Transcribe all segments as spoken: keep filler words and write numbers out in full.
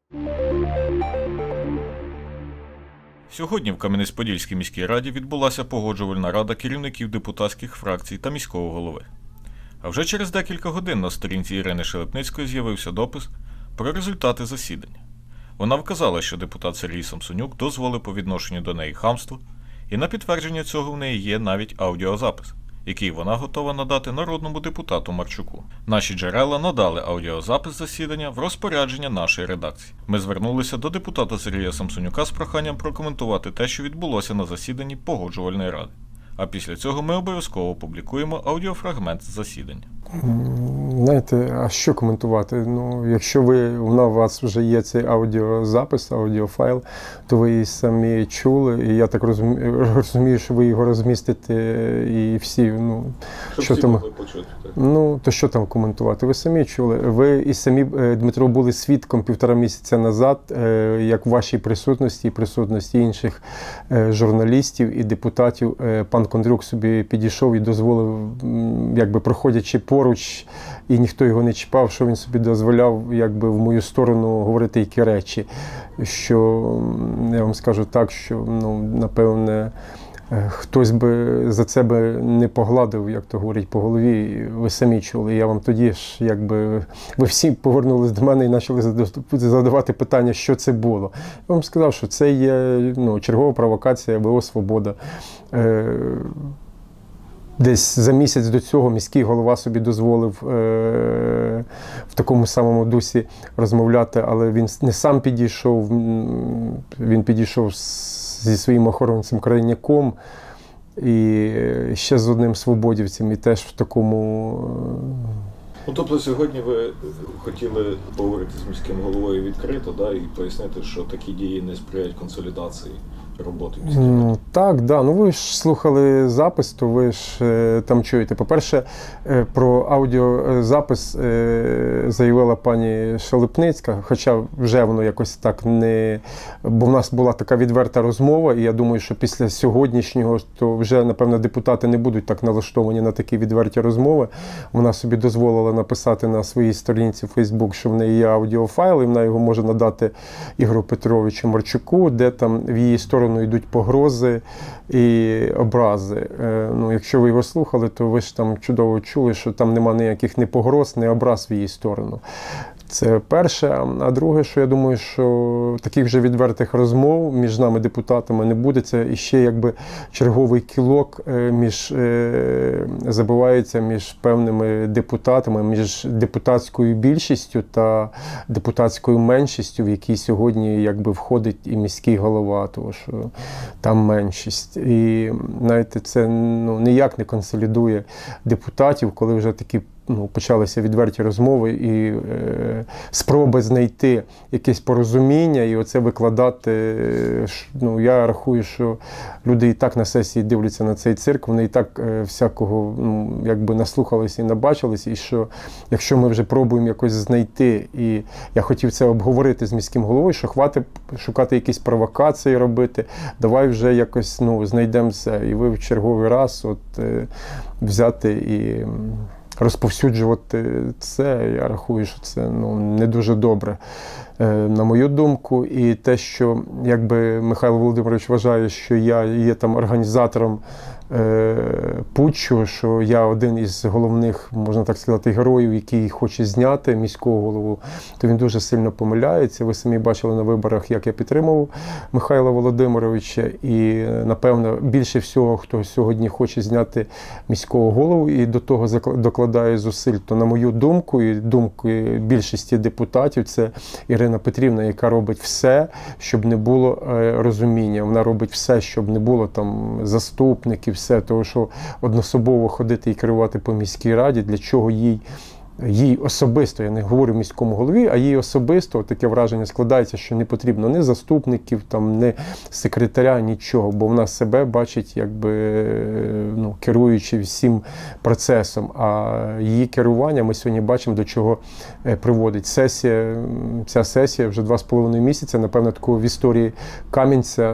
Сьогодні в Кам'янець-Подільській міській раді відбулася погоджувальна рада керівників депутатських фракцій та міського голови. А вже через декілька годин на сторінці Ірини Шелепницької з'явився допис про результати засідання. Вона вказала, що депутат Сергій Самсонюк дозволив по відношенню до неї хамство, і на підтвердження цього в неї є навіть аудіозапис, який вона готова надати народному депутату Марчуку. Наші джерела надали аудіозапис засідання в розпорядження нашої редакції. Ми звернулися до депутата Сергія Самсонюка з проханням прокоментувати те, що відбулося на засіданні Погоджувальної ради. А після цього ми обов'язково опублікуємо аудіофрагмент з засідання. Знаєте, а що коментувати? Ну, якщо ви, вона, у вас вже є цей аудіозапис, аудіофайл, то ви її самі чули, і я так розумію, розумію що ви його розмістите і всі, ну, Щоб що всі там, могли почути. Так. Ну, то що там коментувати? Ви самі чули. Ви і самі, Дмитро, були свідком півтора місяця назад, як в вашій присутності і присутності інших журналістів і депутатів пан Кондрюк собі підійшов і дозволив, якби проходячи поруч, і ніхто його не чіпав, що він собі дозволяв, якби в мою сторону говорити які речі, що, я вам скажу так, що, ну, напевне, хтось би за це би не погладив, як то говорять, по голові, ви самі чули. Я вам тоді ж, якби, ви всі повернулись до мене і почали задавати питання, що це було. Я вам сказав, що це є, ну, чергова провокація, ВО «Свобода». Десь за місяць до цього міський голова собі дозволив е- в такому самому дусі розмовляти, але він не сам підійшов, він підійшов зі своїм охоронцем Крайняком і ще з одним свободівцем, і теж в такому... Ну, тобто сьогодні ви хотіли поговорити з міським головою відкрито, да, і пояснити, що такі дії не сприяють консолідації роботи міської ради? Ну, так, да. Ну, ви ж слухали запис, то ви ж е, там чуєте. По-перше, е, про аудіозапис е, заявила пані Шелепницька, хоча вже воно якось так не... Бо в нас була така відверта розмова, і я думаю, що після сьогоднішнього, то вже, напевно, депутати не будуть так налаштовані на такі відверті розмови. Вона собі дозволила написати на своїй сторінці в Фейсбук, що в неї є аудіофайл, і вона його може надати Ігорю Петровичу Марчуку, де там в її сторону йдуть погрози і образи. Ну, якщо ви його слухали, то ви ж там чудово чули, що там нема ніяких ні погроз, ні образ в її сторону. Це перше. А друге, що я думаю, що таких вже відвертих розмов між нами, депутатами, не буде. Це іще якби черговий кілок між, забивається між певними депутатами, між депутатською більшістю та депутатською меншістю, в якій сьогодні якби входить і міський голова, тому що там меншість. І, знаєте, це, ну, ніяк не консолідує депутатів, коли вже такі, ну, почалися відверті розмови і е, спроби знайти якесь порозуміння і оце викладати. Ну, я рахую, що люди і так на сесії дивляться на цей цирк, вони і так е, всякого, ну, якби наслухалися і набачилися, і що якщо ми вже пробуємо якось знайти, і я хотів це обговорити з міським головою, що хватить шукати якісь провокації робити, давай вже якось, ну, знайдемо це. І ви в черговий раз от е, взяти і розповсюджувати це, я рахую, що це, ну, не дуже добре, на мою думку. І те, що якби Михайло Володимирович вважає, що я є там організатором е, путчу, що я один із головних, можна так сказати, героїв, який хоче зняти міського голову, то він дуже сильно помиляється. Ви самі бачили на виборах, як я підтримував Михайла Володимировича, і, напевно, більше всього, хто сьогодні хоче зняти міського голову і до того докладає зусиль, то, на мою думку, і думку більшості депутатів, це Ірина Петрівна, яка робить все, щоб не було розуміння. Вона робить все, щоб не було там заступників, все, того, що одноособово ходити і керувати по міській раді, для чого їй їй особисто, я не говорю міському голові, а їй особисто таке враження складається, що не потрібно ні заступників, там, ні секретаря, нічого, бо вона себе бачить, якби, ну, керуючи всім процесом, а її керування ми сьогодні бачимо, до чого приводить. Сесія, ця сесія вже два з половиною місяця, напевно, такого в історії Кам'янця,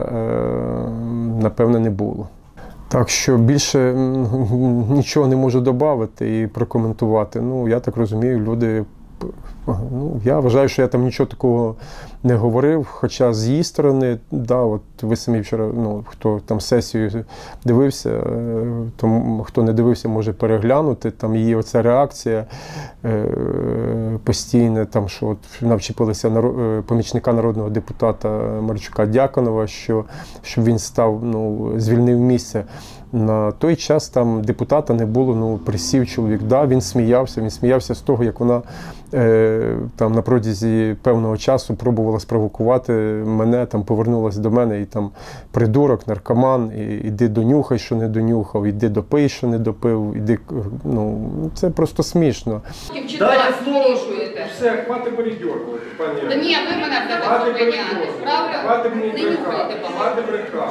напевно, не було. Так що більше нічого не можу додати і прокоментувати. Ну, я так розумію, люди Ну, я вважаю, що я там нічого такого не говорив, хоча з її сторони, да, от ви самі вчора, ну, хто там сесію дивився, то хто не дивився, може переглянути, там її оця реакція е, постійна, там, що от навчепилися народ, помічника народного депутата Марчука Дяконова, що, щоб він став, ну, звільнив місце. На той час там депутата не було, ну, присів чоловік, да, він сміявся, він сміявся з того, як вона е, там на протязі певного часу пробувала спровокувати мене, там повернулася до мене і там придурок, наркоман, і, іди донюхай, що не донюхав, іди допий, що не допив, іди, ну, це просто смішно. Дайте слово, все, хватить передьоргувати, пані. Та ні, ви мене будете зупиняти, правда? Не нюхайте, багато.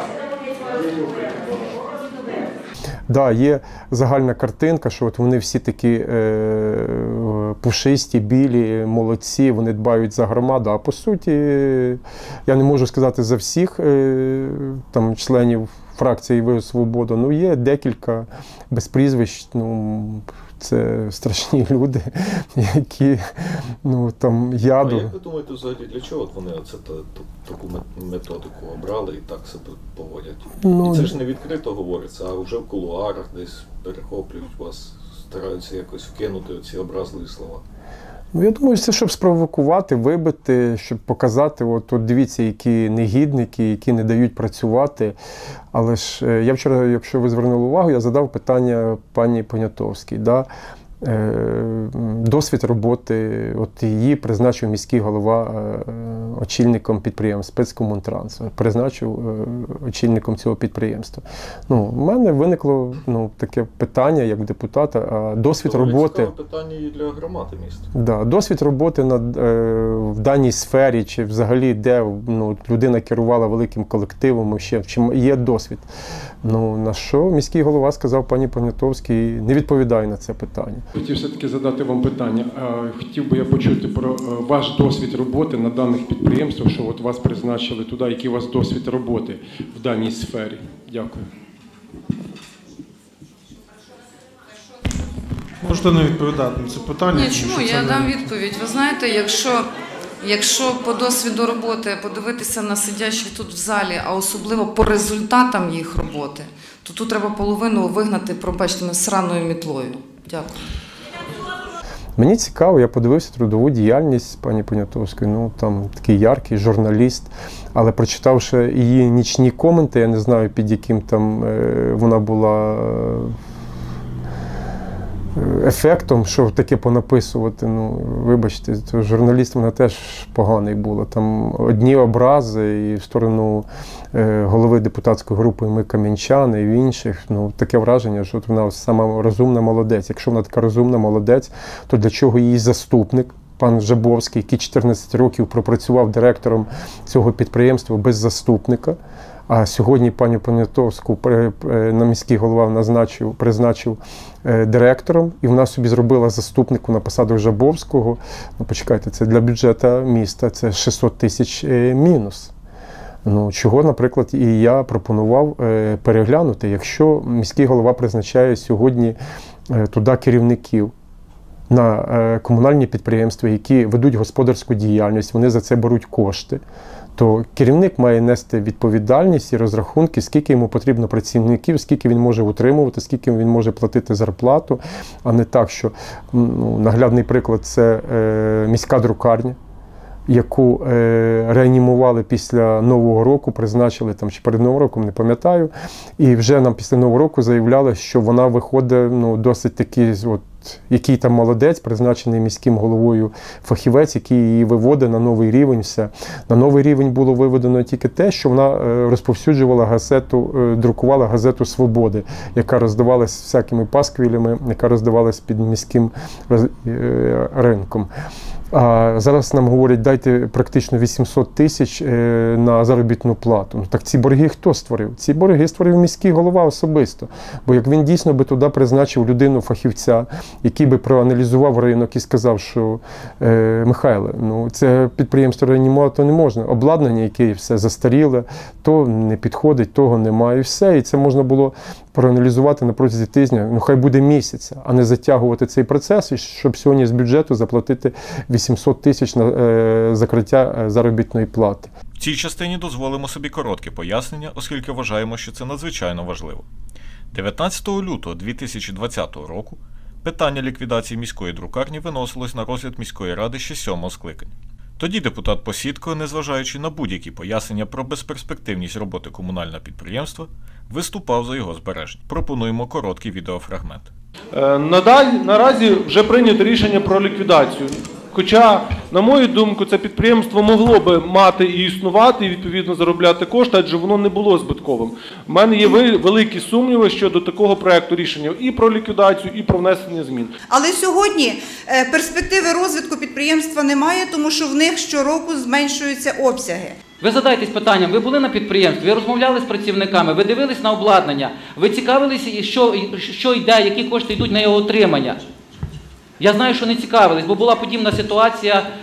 Да, є загальна картинка, що от вони всі такі е, пушисті, білі, молодці, вони дбають за громаду. А по суті, я не можу сказати за всіх е, там, членів фракції «Ви Свобода», ну є декілька без прізвищ, ну, це страшні люди, які, ну, там, яду. А як ви думаєте, взагалі, для чого вони оце та, та, таку методику обрали і так себе поводять? Ну, і це ж не відкрито говориться, а вже в кулуарах десь перехоплюють вас, стараються якось вкинути ці образливі слова. Ну, я думаю, це щоб спровокувати, вибити, щоб показати, от, от дивіться, які негідники, які не дають працювати. Але ж я вчора, якщо ви звернули увагу, я задав питання пані Понятовській. Да? Досвід роботи, от її призначив міський голова очільником підприємства спецкомунтранс, призначив очільником цього підприємства. Ну, в мене виникло, ну, таке питання як депутата, а досвід Це роботи... Це питання і для громади міста. Да, досвід роботи на, в даній сфері, чи взагалі де, ну, людина керувала великим колективом, ще, чи є досвід. Ну, на що міський голова сказав пані Понятовській, не відповідає на це питання. Хотів все-таки задати вам питання. Хотів би я почути про ваш досвід роботи на даних підприємствах, що от вас призначили туди, який у вас досвід роботи в даній сфері. Дякую. Можете не відповідати на це питання? Ні, чому? Я не... дам відповідь. Ви знаєте, якщо, якщо по досвіду роботи подивитися на сидящих тут в залі, а особливо по результатам їх роботи, то тут треба половину вигнати, пробачте, сраною мітлою. Дякую. Мені цікаво, я подивився трудову діяльність пані Понятовської, ну там такий яркий журналіст, але прочитавши її нічні коменти, я не знаю, під яким там е, вона була ефектом, що таке понаписувати, ну, вибачте, журналіст вона теж поганий була. Там одні образи і в сторону е, голови депутатської групи «Ми кам'янчани» і в інших, ну, таке враження, що вона сама розумна молодець. Якщо вона така розумна молодець, то для чого її заступник, пан Жабовський, який чотирнадцять років пропрацював директором цього підприємства без заступника, а сьогодні пані Понятовську на міський голова назначив, призначив директором, і вона собі зробила заступнику на посаду Жабовського. Ну, почекайте, це для бюджету міста, це шістсот тисяч мінус. Ну, чого, наприклад, і я пропонував переглянути, якщо міський голова призначає сьогодні туди керівників на комунальні підприємства, які ведуть господарську діяльність, вони за це беруть кошти, то керівник має нести відповідальність і розрахунки, скільки йому потрібно працівників, скільки він може утримувати, скільки він може платити зарплату, а не так, що, ну, наглядний приклад – це е, міська друкарня, яку е, реанімували після Нового року, призначили там чи перед Новим роком, не пам'ятаю, і вже нам після Нового року заявляли, що вона виходить, ну, досить такий, от, який там молодець, призначений міським головою фахівець, який її виводить на новий рівень. Все. На новий рівень було виведено тільки те, що вона розповсюджувала газету, друкувала газету «Свободи», яка роздавалась всякими пасквілями, яка роздавалась під міським ринком. А зараз нам говорять, дайте практично вісімсот тисяч на заробітну плату. Ну, так ці борги хто створив? Ці борги створив міський голова особисто. Бо як він дійсно би туди призначив людину-фахівця, який би проаналізував ринок і сказав, що е, Михайле, ну це підприємство реанімувати не можна. Обладнання, яке все застаріле, то не підходить, того немає і все. І це можна було проаналізувати на протязі тижня, ну хай буде місяця, а не затягувати цей процес, і щоб сьогодні з бюджету заплатити вісімсот тисяч на е, закриття заробітної плати. В цій частині дозволимо собі коротке пояснення, оскільки вважаємо, що це надзвичайно важливо. дев'ятнадцятого лютого дві тисячі двадцятого року питання ліквідації міської друкарні виносилось на розгляд міської ради ще сьомого скликання. Тоді депутат Посідко, незважаючи на будь-які пояснення про безперспективність роботи комунального підприємства, виступав за його збереження. Пропонуємо короткий відеофрагмент. Надаль, наразі вже прийнято рішення про ліквідацію. Хоча, на мою думку, це підприємство могло би мати і існувати, і відповідно заробляти кошти, адже воно не було збитковим. У мене є великі сумніви щодо такого проекту рішення і про ліквідацію, і про внесення змін. Але сьогодні перспективи розвитку підприємства немає, тому що в них щороку зменшуються обсяги. Ви задайтесь питанням, ви були на підприємстві, ви розмовляли з працівниками, ви дивились на обладнання, ви цікавилися, що, що йде, які кошти йдуть на його отримання. Я знаю, що не цікавились, бо була подібна ситуація е,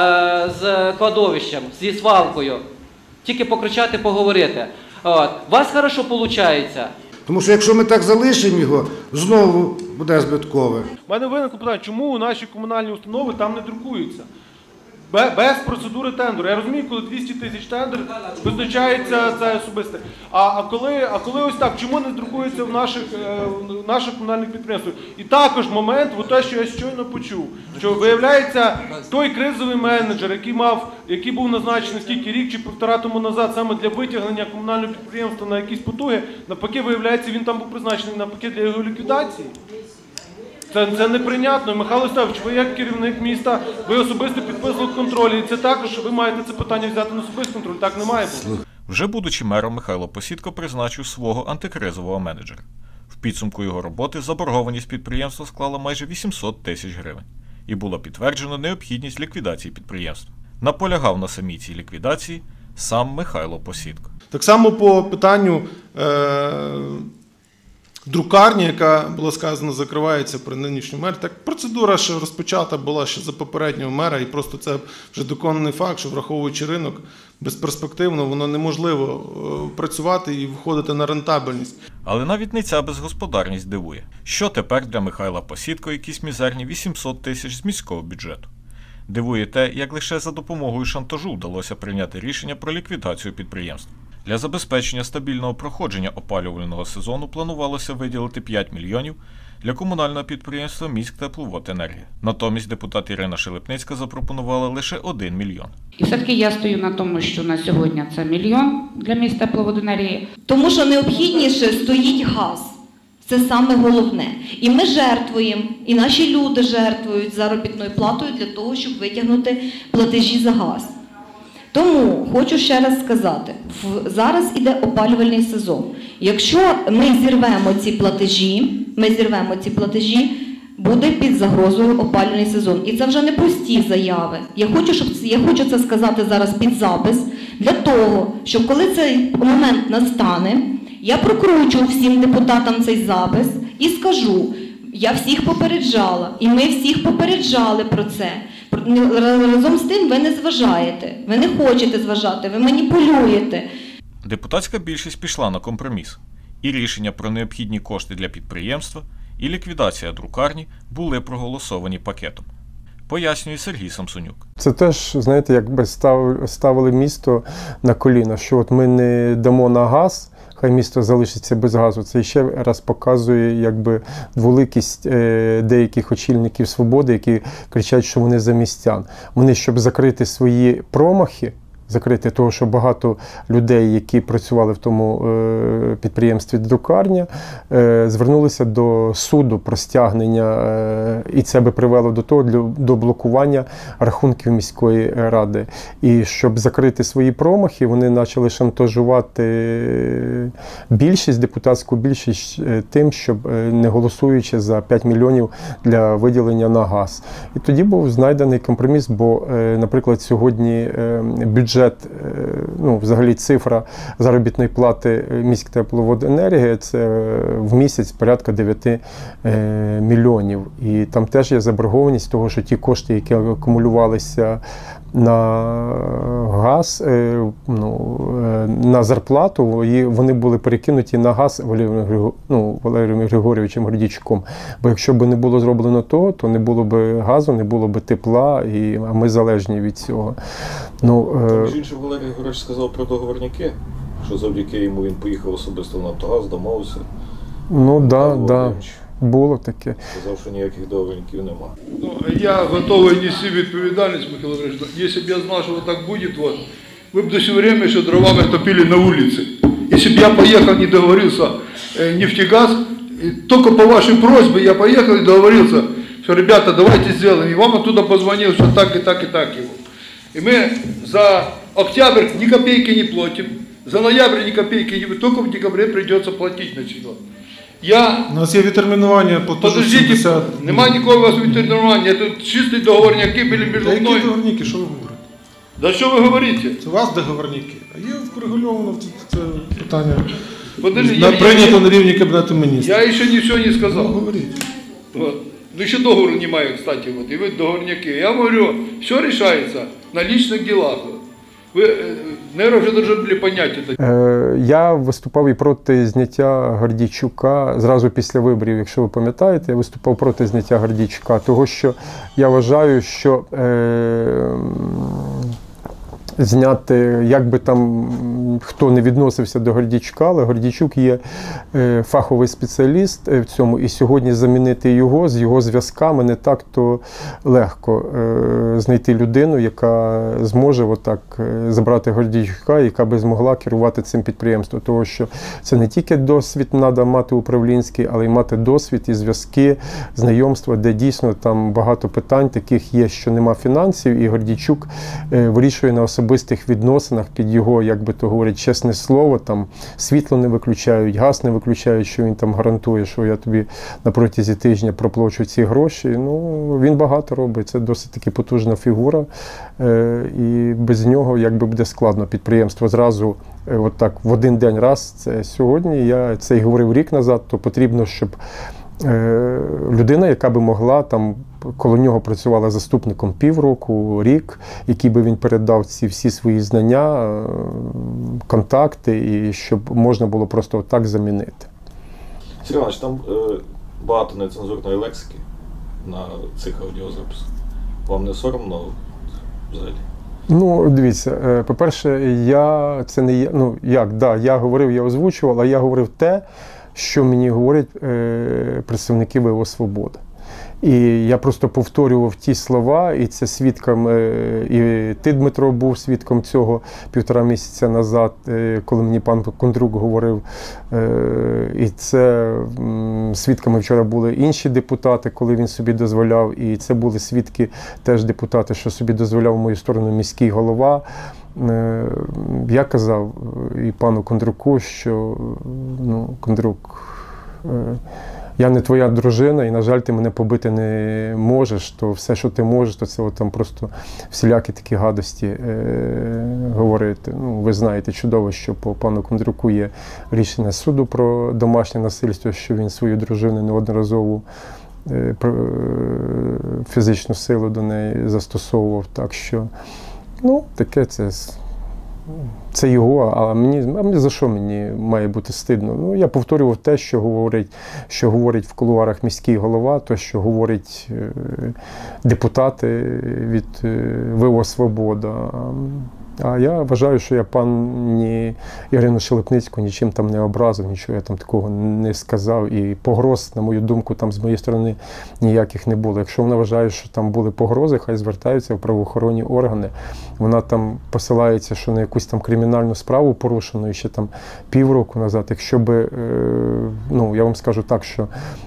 з кладовищем, зі свалкою. Тільки покричати, поговорити. От. У вас хорошо виходить. Тому що якщо ми так залишимо його, знову буде збиткове. У мене виникло питання, чому у наші комунальні установи там не друкуються? Без процедури тендеру. Я розумію, коли двісті тисяч тендер, визначається це особисте. А, а, коли, а коли ось так, чому не друкується в наших, в наших комунальних підприємствах? І також момент, от те, що я щойно почув, що виявляється, той кризовий менеджер, який мав, який був назначений скільки рік чи півтора тому назад саме для витягнення комунального підприємства на якісь потуги, навпаки, виявляється, він там був призначений навпаки для його ліквідації. Це, це неприйнятно. Михайло Стевич, ви як керівник міста, ви особисто підписували контроль, і це також, ви маєте це питання взяти на особистий контроль. Так не має бути. Вже будучи мером, Михайло Посідко призначив свого антикризового менеджера. В підсумку його роботи заборгованість підприємства склала майже вісімсот тисяч гривень. І було підтверджено необхідність ліквідації підприємства. Наполягав на самій цій ліквідації сам Михайло Посідко. Так само по питанню е- друкарні, яка, було сказано, закривається при нинішньому мері. Так процедура ще розпочата була ще за попереднього мера, і просто це вже доконаний факт, що враховуючи ринок, безперспективно, воно неможливо працювати і виходити на рентабельність. Але навіть не ця безгосподарність дивує. Що тепер для Михайла Посідко якісь мізерні вісімсот тисяч з міського бюджету? Дивує те, як лише за допомогою шантажу вдалося прийняти рішення про ліквідацію підприємства. Для забезпечення стабільного проходження опалювального сезону планувалося виділити п'ять мільйонів для комунального підприємства «Міськтепловоденергія». Натомість депутат Ірина Шелепницька запропонувала лише один мільйон. І все-таки я стою на тому, що на сьогодні це мільйон для «Міськтепловоденергії». Тому що необхідніше стоїть газ. Це саме головне. І ми жертвуємо, і наші люди жертвують заробітною платою для того, щоб витягнути платежі за газ. Тому хочу ще раз сказати, зараз іде опалювальний сезон. Якщо ми зірвемо ці платежі, ми зірвемо ці платежі, буде під загрозою опалювальний сезон. І це вже не прості заяви. Я хочу, щоб, я хочу це сказати зараз під запис, для того, щоб коли цей момент настане, я прокручу всім депутатам цей запис і скажу, я всіх попереджала, і ми всіх попереджали про це. Разом з тим ви не зважаєте, ви не хочете зважати, ви маніпулюєте. Депутатська більшість пішла на компроміс. І рішення про необхідні кошти для підприємства, і ліквідація друкарні були проголосовані пакетом. Пояснює Сергій Самсонюк. Це теж, знаєте, якби ставили місто на коліна, що от ми не дамо на газ, хай місто залишиться без газу. Це ще раз показує якби дволикість е, деяких очільників «Свободи», які кричать, що вони за містян. Вони, щоб закрити свої промахи, закрити того, що багато людей, які працювали в тому е, підприємстві друкарня, е, звернулися до суду про стягнення, е, і це би привело до того, до, до блокування рахунків міської ради. І щоб закрити свої промахи, вони почали шантажувати більшість, депутатську більшість тим, щоб не голосуючи за п'ять мільйонів для виділення на газ. І тоді був знайдений компроміс, бо, е, наприклад, сьогодні е, бюджет ну, взагалі цифра заробітної плати «Міськтепловоденергія» – це в місяць порядка дев'ять мільйонів. І там теж є заборгованість того, що ті кошти, які акумулювалися на газ е, ну, е, на зарплату, і вони були перекинуті на газ Валерієм, Григор... ну, Валерієм Григорійовичем Гордійчуком. Бо якщо б не було зроблено того, то не було б газу, не було б тепла, і, а ми залежні від цього. Ну, е... Між іншим, Валерій Григорович сказав про договорняки, що завдяки йому він поїхав особисто в Нафтогаз, домовився. Ну так, да, да. Було таке. Сказав, що ніяких договорників нема. Ну, я готовий нести відповідальність, Михайло Андреевич. Якщо б я знав, що так буде, вот, ви б до сего времени ще дровами топили на вулиці. Якщо б я поїхав, не договорився э, нефтегаз, тільки по вашій просьбі я поїхав і договорився, що, ребята, давайте зробимо. І вам оттуда позвонив, що так і так і так його. І ми за октябрь ни копейки не платим, за ноябрь ни копейки не платим, только в декабре придется платить начинать. Я... У нас є відтермінування по Подождите, нема нікого у вас відтермінування, тут чисті договорняки були між мною. Які договорняки, що ви говорите? Да що ви говорите? Це у вас договорняки, а є врегульовано це питання. Подожди, на, я, прийнято я, на рівні Кабінету міністрів. Я ще нічого не сказав. Ну, говоріть. Вот. Ну ще договору немає, кстати, вот, і ви договорняки. Я говорю, все решается на личных делах. Ви, наверное, вже дуже були поняття. Е, я виступав і проти зняття Гордійчука зразу після виборів, якщо ви пам'ятаєте, я виступав проти зняття Гордійчука, того що я вважаю, що е, зняти, як би там хто не відносився до Гордійчука, але Гордійчук є е, фаховий спеціаліст в цьому, і сьогодні замінити його з його зв'язками не так-то легко е, знайти людину, яка зможе отак е, забрати Гордійчука, яка би змогла керувати цим підприємством. Тому що це не тільки досвід треба мати управлінський, але й мати досвід і зв'язки, знайомства, де дійсно там багато питань таких є, що нема фінансів, і Гордійчук е, вирішує на особистих відносинах під його, як би то говорить, чесне слово, там світло не виключають, газ не виключають, що він там гарантує, що я тобі на протязі тижня проплачу ці гроші. Ну, він багато робить, це досить таки потужна фігура, е, і без нього, якби буде складно підприємство зразу, е, от так, в один день раз, це сьогодні, я це й говорив рік назад, то потрібно, щоб е, людина, яка би могла там, коло нього працювала заступником півроку, рік, який би він передав ці всі свої знання, контакти, і щоб можна було просто отак замінити. Сергій Іванович, там е, багато нецензурної лексики на цих аудіозаписах. Вам не соромно взагалі? Ну, дивіться, по-перше, я, це не я, ну, як, да, я говорив, я озвучував, але я говорив те, що мені говорять е, представники ВО «Свобода». І я просто повторював ті слова, і це свідком, і ти, Дмитро, був свідком цього півтора місяця назад, коли мені пан Кондрук говорив. І це свідками вчора були інші депутати, коли він собі дозволяв. І це були свідки теж депутати, що собі дозволяв в мою сторону міський голова. Я казав і пану Кондруку, що ну, Кондрук, я не твоя дружина, і, на жаль, ти мене побити не можеш, то все, що ти можеш, то це от там просто всілякі такі гадості е- говорити. Ну, ви знаєте чудово, що по пану Кондруку є рішення суду про домашнє насильство, що він свою дружину неодноразово е- фізичну силу до неї застосовував. Так що, ну, таке це... Це його, а мені, а мені за що мені має бути стидно? Ну, я повторював те, що говорить, що говорить в кулуарах міський голова, те, що говорять е, депутати від е, ВО «Свобода». А я вважаю, що я пані Ірину Шелепницьку нічим там не образив, нічого я там такого не сказав. І погроз, на мою думку, там з моєї сторони ніяких не було. Якщо вона вважає, що там були погрози, хай звертаються в правоохоронні органи. Вона там посилається, що на якусь там кримінальну справу порушену і ще там півроку назад. Якщо би, ну, я вам скажу так, що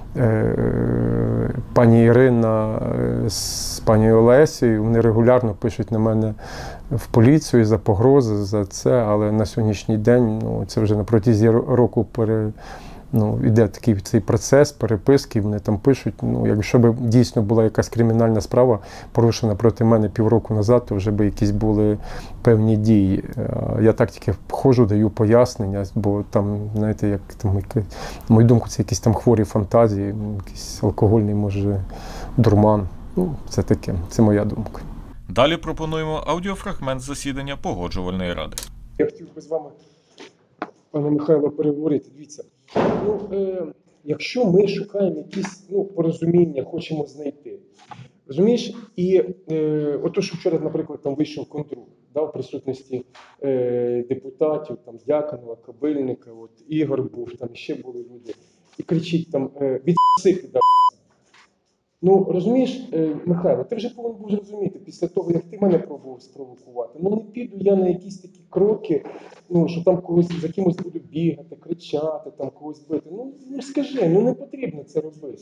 пані Ірина з пані Олесією, вони регулярно пишуть на мене в поліцію за погрози, за це, але на сьогоднішній день, ну, це вже на протязі року пере, ну, йде такий цей процес переписки, вони там пишуть, ну, якщо б дійсно була якась кримінальна справа порушена проти мене півроку назад, то вже б якісь були певні дії. Я так тільки ходжу, даю пояснення, бо там, знаєте, як там, на мою думку, це якісь там хворі фантазії, якийсь алкогольний, може, дурман. Ну, це таке, це моя думка. Далі пропонуємо аудіофрагмент з засідання Погоджувальної ради. Я хотів би з вами, пане Михайло, переговорити. Дивіться, ну, е, якщо ми шукаємо якісь ну, порозуміння, хочемо знайти, розумієш? І е, ото, що вчора, наприклад, там вийшов Кондрук, да, в присутності е, депутатів, там, Дяконова, Кобильника, от, Ігор був, там ще були люди, і кричить там, е, відси піда. Ну, розумієш, е, Михайло, ти вже повинен був зрозуміти, після того, як ти мене пробував спровокувати, ну не піду я на якісь такі кроки, ну, що там когось, за кимось буду бігати, кричати, там когось бити. Ну, ну скажи, ну не потрібно це робити.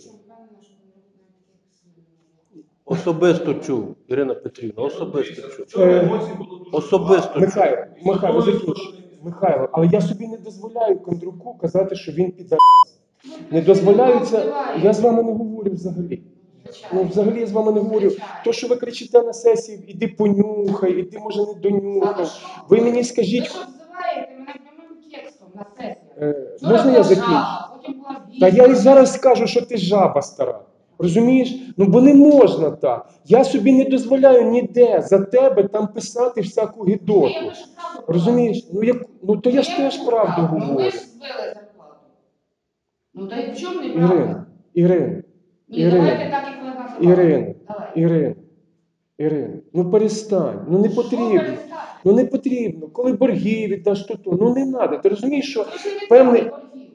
Особисто чув, Ірина Петрівна, особисто чув. Е, Особисто Михайло, чув. Михайло, закінчу. Михайло, але я собі не дозволяю Кондруку казати, що він піде. Не дозволяю це, я з вами не говорю взагалі. Ну, взагалі я з вами не говорю. То, що ви кричите на сесії, іди понюхай, іди, може, не донюхай. Ви мені скажіть... Ви що взиваєте мене прямим текстом на сесії? Е, можна я закінчу? Потім була Та я і зараз скажу, що ти жаба стара. Розумієш? Ну, бо не можна так. Я собі не дозволяю ніде за тебе там писати всяку гидоту. Розумієш? Ну, як... ну то я ж теж правду Ну ви говорю. ж збили зарплату. Ну то й в чому неправда? Ірина, Ірина, Ні, давайте Ірина, так, як ви називали. Ірина, Давайте. Ірина, Ірина, ну перестань, ну не потрібно. Ну не потрібно. Коли борги віддаш, то то. Ну не треба. Ти розумієш, що певний...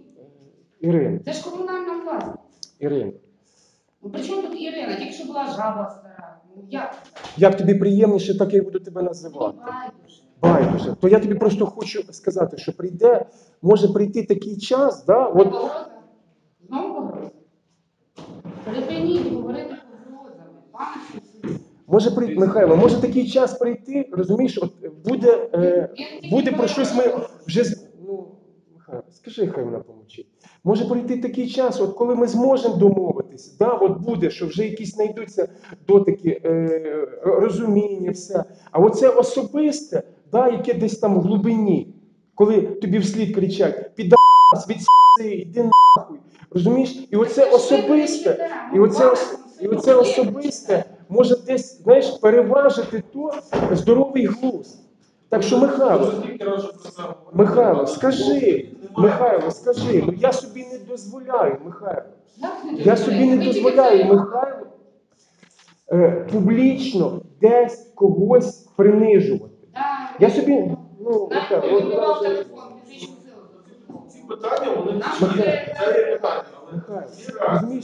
Ірина, Це ж комунальна власність. Ірина, Ну при чому тут Ірина? Тільки що була жаба стара. Ну як? як тобі приємніше, так я й буду тебе називати. Байдуже. То я тобі просто хочу сказати, що прийде, може прийти такий час, да, от... Знову погрози? Припиніть говорити погрозами. Пане Сусід. Може прийти, Михайло, може такий час прийти, розумієш, от буде, е, буде про щось ми вже, з- ну, Михайло, скажи, хай вона помовчить. Може прийти такий час, от коли ми зможемо домовитися, да, от буде, що вже якісь знайдуться дотики, е, розуміння, все. А оце особисте, да, яке десь там в глибині, коли тобі вслід кричать, піда***ас, відс***ти, іди нахуй, розумієш? І оце особисте, і оце, ос- і оце особисте може десь, знаєш, переважити то здоровий глузд. Так що, Михайло, Михайло, скажи, Михайло, скажи, ну я собі не дозволяю, Михайло. Я собі не дозволяю, Михайло, е, публічно десь когось принижувати. Я собі, ну, Михайло, от даже- Ці питання, вони Михайло, це є питання. Михайло, розумієш,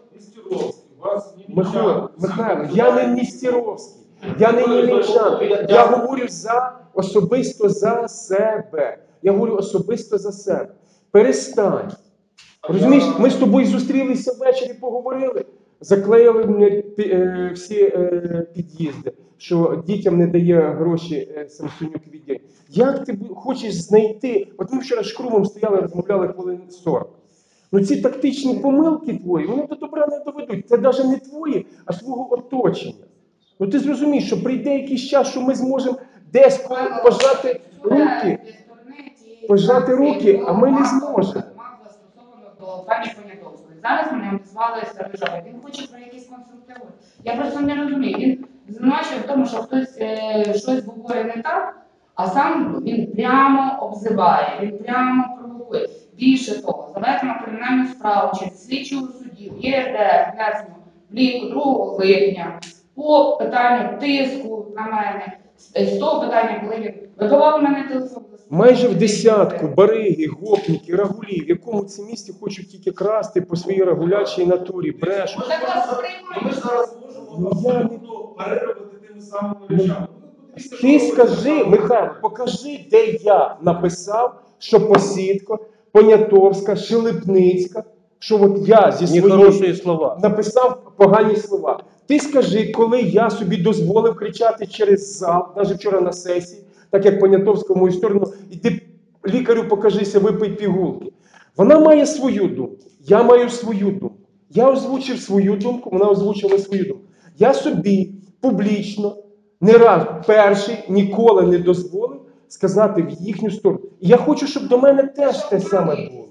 Вас Михайло, Михайло, я не Нестеровський, я не Німечан, я говорю за, особисто за себе. Я говорю особисто за себе. Перестань. Розумієш, ми з тобою зустрілися ввечері, поговорили, заклеїли мені пі- е, всі е, під'їзди, що дітям не дає гроші е, Самсонюк відділ. Як ти бу- хочеш знайти, от ми вчора з Шкрумом стояли, розмовляли хвилин сорок. Ну ці тактичні помилки твої, вони до добра не доведуть. Це навіть не твої, а свого оточення. Ну ти зрозумієш, що прийде якийсь час, що ми зможемо десь по- пожати руки, пожати руки, а ми не зможемо. До пані Понятовської. Зараз мене обізвали Рижави. Він хоче про якісь конструктиви. Я просто не розумію. Він звинувачує в тому, що хтось е, щось говорить не так, а сам він прямо обзиває, він прямо провокує. Більше того, заведено кримінальну справу через слідчого суддю в ЄРДР внесено влітку другого липня по питанню тиску на мене, з того питання, коли він вибивав мене телефон. Майже в десятку бариги, гопніки, рагулі, в якому це місті хочуть тільки красти по своїй рагулячій натурі, брешуть. Ми ж зараз можемо абсолютно перервати тими самими речами. Ти скажи, Михайло, покажи, де я написав, що Посідко, Понятовська, Шелепницька, що от я зі Нехороші своєї слова. написав погані слова. Ти скажи, коли я собі дозволив кричати через зал, навіть вчора на сесії, так як Понятовська в мою сторону, іди лікарю покажися, випий пігулки. Вона має свою думку, я маю свою думку. Я озвучив свою думку, вона озвучила свою думку. Я собі публічно, не раз перший, ніколи не дозволив сказати в їхню сторону. І я хочу, щоб до мене теж те саме було.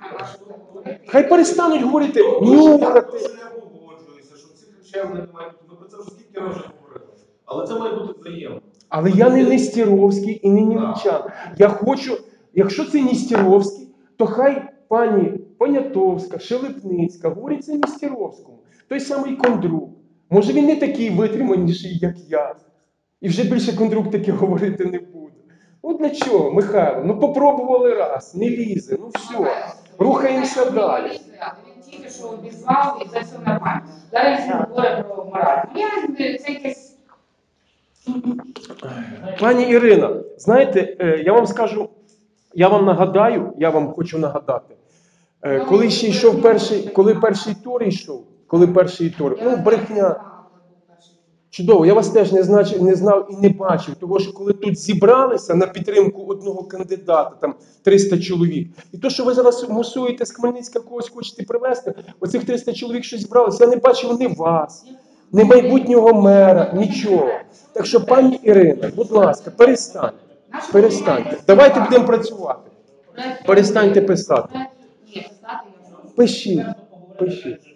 Хай перестануть говорити, нюхати. Я погоджуюся, що цих речей вони не мають. Ми про це вже скільки разів говорили. Але це має бути взаємно. Але я не Нестеровський і не Німчан. Я хочу, якщо це Нестеровський, то хай пані Понятовська, Шелепницька говорить це Нестеровському. Той самий Кондрук. Може він не такий витриманіший, як я. І вже більше Кондрук таке говорити не буде. Ну для чого, Михайло? Ну попробували раз, не лізе, ну все. Рухаємося далі. Він тільки що обізвав і це все нормально. Зараз він говорить про мораль. Я це якесь. Пані Ірина, знаєте, е, я вам скажу, я вам нагадаю, я вам хочу нагадати, е, коли ще йшов перший, коли перший тур йшов, коли перший тур, ну брехня. Чудово, я вас теж не, знач, не знав і не бачив, тому що коли тут зібралися на підтримку одного кандидата, там триста чоловік, і то, що ви зараз мусуєте з Хмельницька когось хочете привезти, оцих триста чоловік, що зібралися, я не бачив ні вас, ні майбутнього мера, нічого. Так що, пані Ірина, будь ласка, перестаньте, перестаньте. Давайте будемо працювати. Перестаньте писати. Пишіть, пишіть.